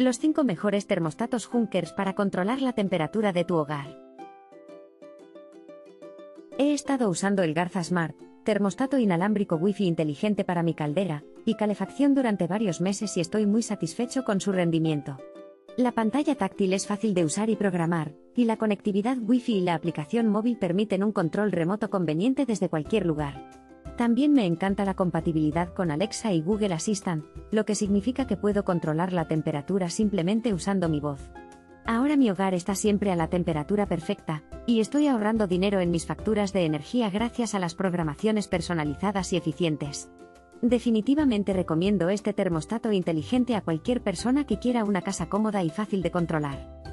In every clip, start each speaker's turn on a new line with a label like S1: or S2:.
S1: Los 5 mejores termostatos Junkers para controlar la temperatura de tu hogar. He estado usando el Garza Smart, termostato inalámbrico Wi-Fi inteligente para mi caldera y calefacción durante varios meses y estoy muy satisfecho con su rendimiento. La pantalla táctil es fácil de usar y programar, y la conectividad Wi-Fi y la aplicación móvil permiten un control remoto conveniente desde cualquier lugar. También me encanta la compatibilidad con Alexa y Google Assistant, lo que significa que puedo controlar la temperatura simplemente usando mi voz. Ahora mi hogar está siempre a la temperatura perfecta, y estoy ahorrando dinero en mis facturas de energía gracias a las programaciones personalizadas y eficientes. Definitivamente recomiendo este termostato inteligente a cualquier persona que quiera una casa cómoda y fácil de controlar.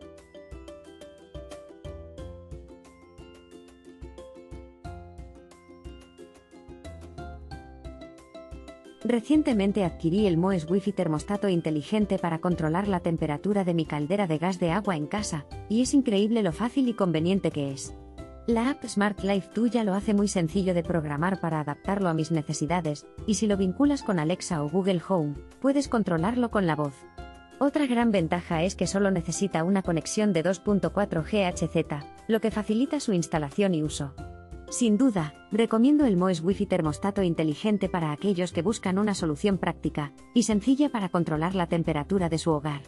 S1: Recientemente adquirí el Moes Wi-Fi termostato inteligente para controlar la temperatura de mi caldera de gas de agua en casa, y es increíble lo fácil y conveniente que es. La app Smart Life tuya lo hace muy sencillo de programar para adaptarlo a mis necesidades, y si lo vinculas con Alexa o Google Home, puedes controlarlo con la voz. Otra gran ventaja es que solo necesita una conexión de 2.4 GHz, lo que facilita su instalación y uso. Sin duda, recomiendo el Moes Wi-Fi termostato inteligente para aquellos que buscan una solución práctica y sencilla para controlar la temperatura de su hogar.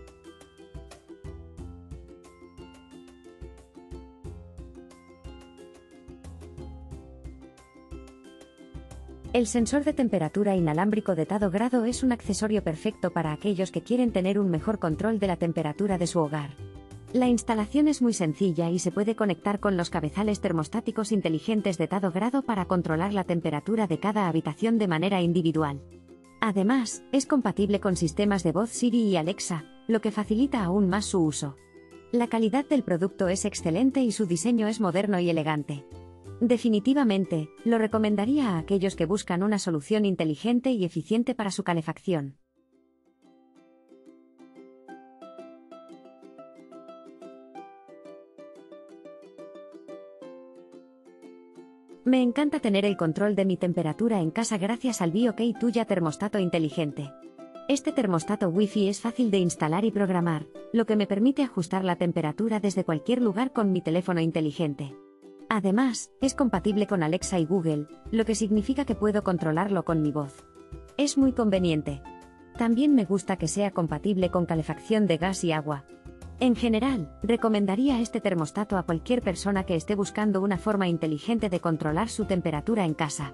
S1: El sensor de temperatura inalámbrico de dado grado es un accesorio perfecto para aquellos que quieren tener un mejor control de la temperatura de su hogar. La instalación es muy sencilla y se puede conectar con los cabezales termostáticos inteligentes de dado grado para controlar la temperatura de cada habitación de manera individual. Además, es compatible con sistemas de voz Siri y Alexa, lo que facilita aún más su uso. La calidad del producto es excelente y su diseño es moderno y elegante. Definitivamente, lo recomendaría a aquellos que buscan una solución inteligente y eficiente para su calefacción. Me encanta tener el control de mi temperatura en casa gracias al BeOK Tuya termostato inteligente. Este termostato Wi-Fi es fácil de instalar y programar, lo que me permite ajustar la temperatura desde cualquier lugar con mi teléfono inteligente. Además, es compatible con Alexa y Google, lo que significa que puedo controlarlo con mi voz. Es muy conveniente. También me gusta que sea compatible con calefacción de gas y agua. En general, recomendaría este termostato a cualquier persona que esté buscando una forma inteligente de controlar su temperatura en casa.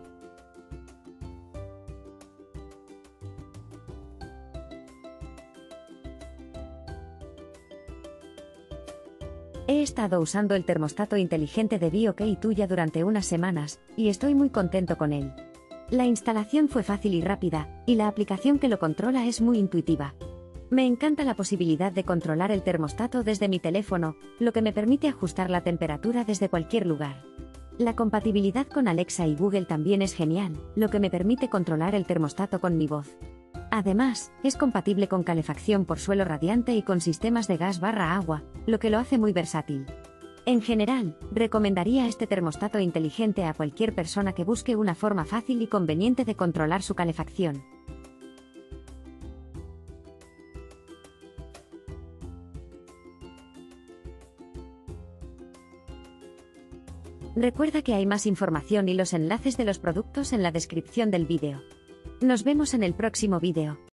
S1: He estado usando el termostato inteligente de BeOK Tuya durante unas semanas, y estoy muy contento con él. La instalación fue fácil y rápida, y la aplicación que lo controla es muy intuitiva. Me encanta la posibilidad de controlar el termostato desde mi teléfono, lo que me permite ajustar la temperatura desde cualquier lugar. La compatibilidad con Alexa y Google también es genial, lo que me permite controlar el termostato con mi voz. Además, es compatible con calefacción por suelo radiante y con sistemas de gas/agua, lo que lo hace muy versátil. En general, recomendaría este termostato inteligente a cualquier persona que busque una forma fácil y conveniente de controlar su calefacción. Recuerda que hay más información y los enlaces de los productos en la descripción del vídeo. Nos vemos en el próximo vídeo.